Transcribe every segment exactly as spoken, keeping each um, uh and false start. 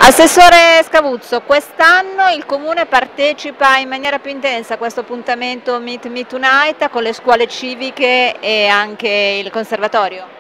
Assessore Scavuzzo, quest'anno il Comune partecipa in maniera più intensa a questo appuntamento Meet Me Tonight con le scuole civiche e anche il conservatorio?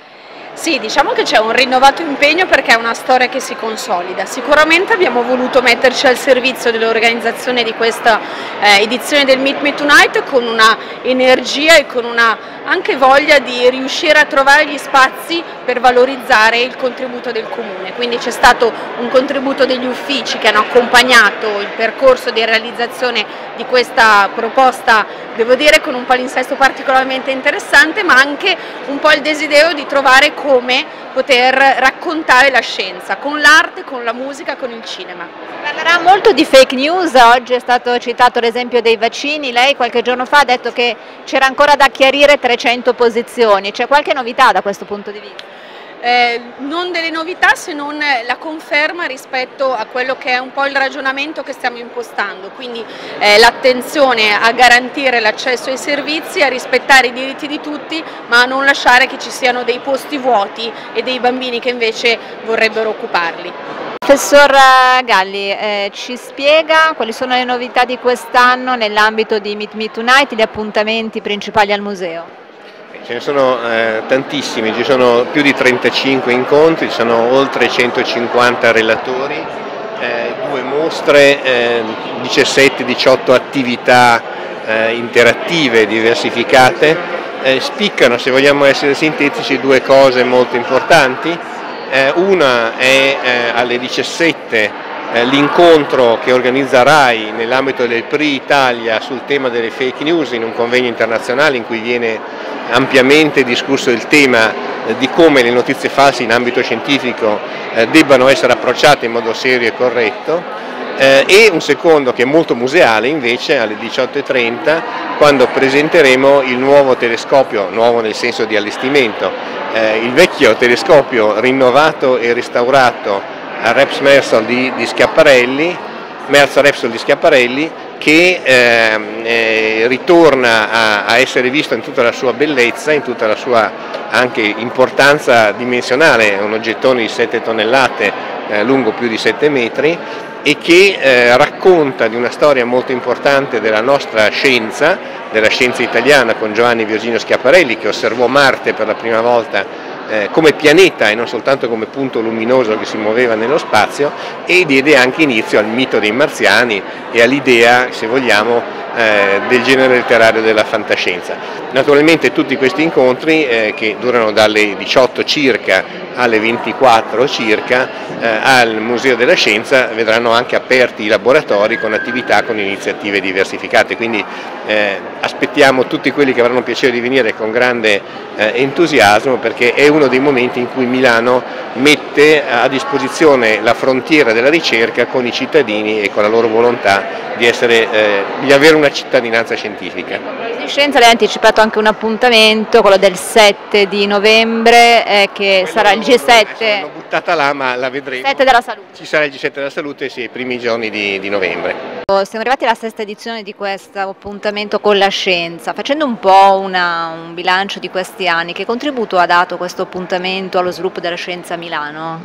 Sì, diciamo che c'è un rinnovato impegno perché è una storia che si consolida. Sicuramente abbiamo voluto metterci al servizio dell'organizzazione di questa eh, edizione del Meet Me Tonight con una energia e con una anche voglia di riuscire a trovare gli spazi per valorizzare il contributo del Comune. Quindi c'è stato un contributo degli uffici che hanno accompagnato il percorso di realizzazione di questa proposta, devo dire con un palinsesto particolarmente interessante, ma anche un po' il desiderio di trovare come poter raccontare la scienza, con l'arte, con la musica, con il cinema. Parlerà molto di fake news, oggi è stato citato l'esempio dei vaccini, lei qualche giorno fa ha detto che c'era ancora da chiarire trecento posizioni, c'è qualche novità da questo punto di vista? Eh, non delle novità se non la conferma rispetto a quello che è un po' il ragionamento che stiamo impostando, quindi eh, l'attenzione a garantire l'accesso ai servizi, a rispettare i diritti di tutti, ma a non lasciare che ci siano dei posti vuoti e dei bambini che invece vorrebbero occuparli. Professor Galli, eh, ci spiega quali sono le novità di quest'anno nell'ambito di Meet Me Tonight, gli appuntamenti principali al museo? Ce ne sono eh, tantissimi, ci sono più di trentacinque incontri, ci sono oltre centocinquanta relatori, eh, due mostre, eh, diciassette diciotto attività eh, interattive diversificate. Eh, spiccano, se vogliamo essere sintetici, due cose molto importanti. Eh, una è eh, alle diciassette eh, l'incontro che organizza RAI nell'ambito del P R I Italia sul tema delle fake news in un convegno internazionale in cui viene ampiamente discusso il tema eh, di come le notizie false in ambito scientifico eh, debbano essere approcciate in modo serio e corretto, eh, e un secondo che è molto museale invece alle diciotto e trenta, quando presenteremo il nuovo telescopio, nuovo nel senso di allestimento, eh, il vecchio telescopio rinnovato e restaurato a Reps Mersol di, di Schiaparelli, Mersa Repsol di Schiaparelli, che eh, eh, ritorna a, a essere visto in tutta la sua bellezza, in tutta la sua anche importanza dimensionale, è un oggettone di sette tonnellate, eh, lungo più di sette metri, e che eh, racconta di una storia molto importante della nostra scienza, della scienza italiana, con Giovanni Virginio Schiaparelli, che osservò Marte per la prima volta Eh, come pianeta e non soltanto come punto luminoso che si muoveva nello spazio, e diede anche inizio al mito dei marziani e all'idea, se vogliamo, eh, del genere letterario della fantascienza. Naturalmente tutti questi incontri, eh, che durano dalle diciotto circa alle ventiquattro circa, eh, al Museo della Scienza, vedranno anche aperti i laboratori con attività, con iniziative diversificate, quindi eh, aspettiamo tutti quelli che avranno piacere di venire con grande eh, entusiasmo, perché è uno dei momenti in cui Milano mette a disposizione la frontiera della ricerca con i cittadini e con la loro volontà di, essere, eh, di avere una cittadinanza scientifica. Di scienza lei ha anticipato anche un appuntamento, quello del sette di novembre, eh, che Quello sarà il G sette. L'ho buttata là, ma la vedremo. G sette della salute. Ci sarà il G sette della salute, sì, i primi giorni di, di novembre. Siamo arrivati alla sesta edizione di questo appuntamento con la scienza. Facendo un po' una, un bilancio di questi anni, che contributo ha dato questo appuntamento allo sviluppo della scienza a Milano?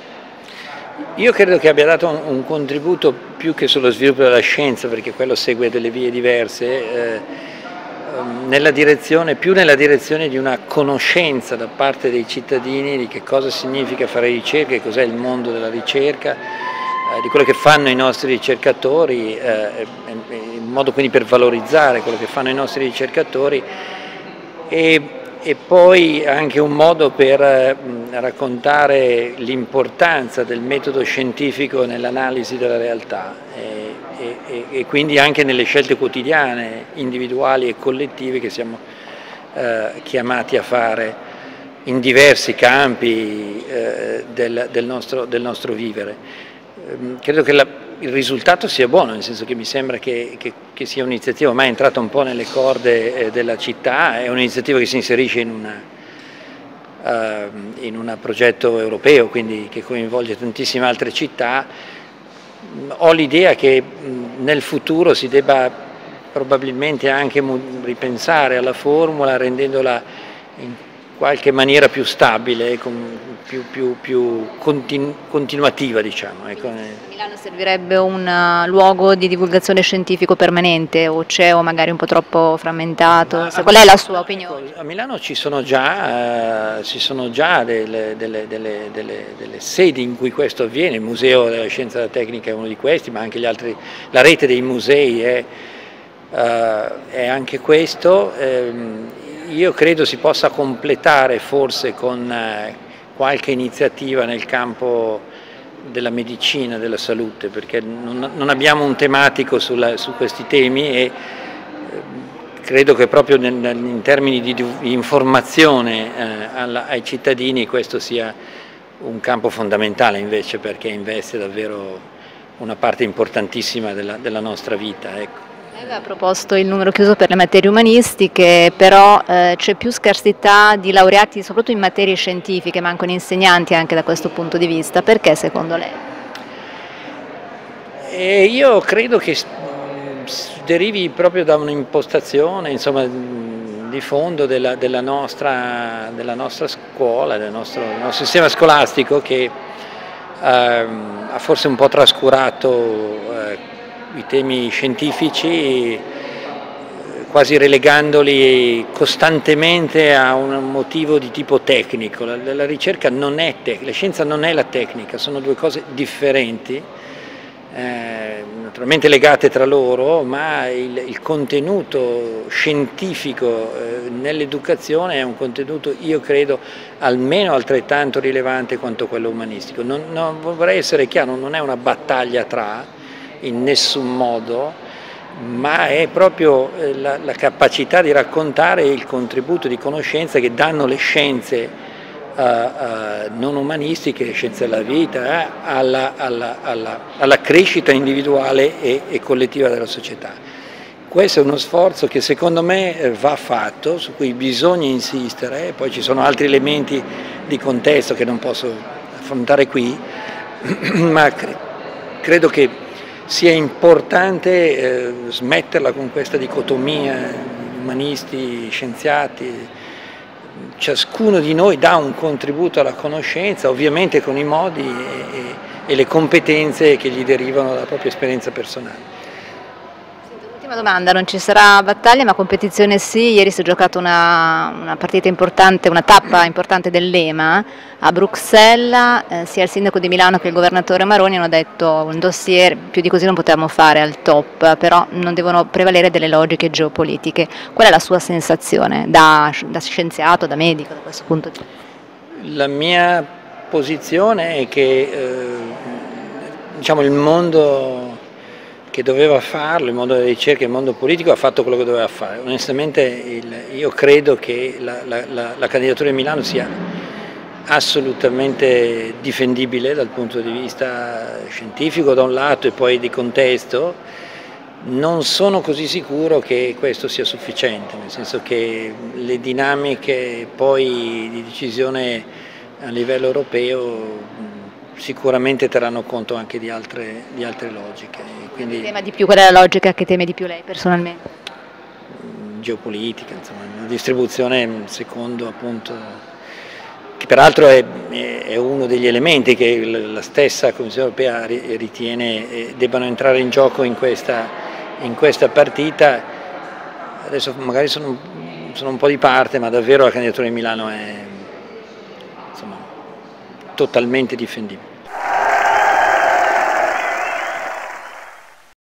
Io credo che abbia dato un, un contributo più che sullo sviluppo della scienza, perché quello segue delle vie diverse, eh, nella direzione, più nella direzione di una conoscenza da parte dei cittadini di che cosa significa fare ricerca, che cos'è il mondo della ricerca, eh, di quello che fanno i nostri ricercatori, eh, in modo quindi per valorizzare quello che fanno i nostri ricercatori, e, e poi anche un modo per eh, raccontare l'importanza del metodo scientifico nell'analisi della realtà. E, E, e quindi anche nelle scelte quotidiane, individuali e collettive, che siamo eh, chiamati a fare in diversi campi eh, del, del, nostro, del nostro vivere. Eh, credo che la, il risultato sia buono, nel senso che mi sembra che, che, che sia un'iniziativa ormai entrata un po' nelle corde eh, della città, è un'iniziativa che si inserisce in una uh, in un progetto europeo, quindi che coinvolge tantissime altre città. Ho l'idea che nel futuro si debba probabilmente anche ripensare alla formula, rendendola qualche maniera più stabile, più, più, più continu continuativa, diciamo. Ecco. Milano servirebbe un luogo di divulgazione scientifico permanente, o c'è, o magari un po' troppo frammentato? Se, qual è la sua opinione? A Milano ci sono già, eh, ci sono già delle, delle, delle, delle, delle sedi in cui questo avviene. Il Museo della Scienza e della Tecnica è uno di questi, ma anche gli altri, la rete dei musei è, eh, è anche questo. Eh, io credo si possa completare forse con eh, qualche iniziativa nel campo della medicina, della salute, perché non, non abbiamo un tematico sulla, su questi temi, e credo che proprio nel, in termini di, di informazione eh, alla, ai cittadini questo sia un campo fondamentale invece, perché investe davvero una parte importantissima della, della nostra vita. Ecco. Lei aveva proposto il numero chiuso per le materie umanistiche, però eh, c'è più scarsità di laureati soprattutto in materie scientifiche, mancano insegnanti anche da questo punto di vista. Perché secondo lei? E io credo che derivi proprio da un'impostazione, insomma, di fondo della, della, nostra, della nostra scuola, del nostro, del nostro sistema scolastico, che ehm, ha forse un po' trascurato eh, i temi scientifici, quasi relegandoli costantemente a un motivo di tipo tecnico. La, la ricerca non è tecnica, la scienza non è la tecnica, sono due cose differenti, eh, naturalmente legate tra loro, ma il, il contenuto scientifico eh, nell'educazione è un contenuto, io credo, almeno altrettanto rilevante quanto quello umanistico. Non, non, vorrei essere chiaro, non è una battaglia tra, in nessun modo, ma è proprio la, la capacità di raccontare il contributo di conoscenza che danno le scienze uh, uh, non umanistiche, le scienze della vita, eh, alla, alla, alla, alla crescita individuale e, e collettiva della società. Questo è uno sforzo che secondo me va fatto, su cui bisogna insistere, poi ci sono altri elementi di contesto che non posso affrontare qui, ma cre credo che sia importante eh, smetterla con questa dicotomia, umanisti, scienziati. Ciascuno di noi dà un contributo alla conoscenza, ovviamente con i modi e, e le competenze che gli derivano dalla propria esperienza personale. Ultima domanda, non ci sarà battaglia ma competizione sì. Ieri si è giocata una, una partita importante, una tappa importante dell'E M A a Bruxelles, eh, sia il sindaco di Milano che il governatore Maroni hanno detto un dossier, più di così non potevamo fare al top, però non devono prevalere delle logiche geopolitiche. Qual è la sua sensazione da, da scienziato, da medico, da questo punto di vista? La mia posizione è che eh, diciamo, il mondo che doveva farlo, il mondo della ricerca, il mondo politico ha fatto quello che doveva fare. Onestamente il, io credo che la, la, la, la candidatura di Milano sia assolutamente difendibile dal punto di vista scientifico da un lato e poi di contesto. Non sono così sicuro che questo sia sufficiente, nel senso che le dinamiche poi di decisione a livello europeo sicuramente terranno conto anche di altre, di altre logiche. Quindi, tema di più, qual è la logica che teme di più lei personalmente? Geopolitica, insomma, una distribuzione secondo appunto, che peraltro è, è uno degli elementi che la stessa Commissione Europea ritiene debbano entrare in gioco in questa, in questa partita. Adesso magari sono, sono un po' di parte, ma davvero la candidatura di Milano è insomma, totalmente difendibile.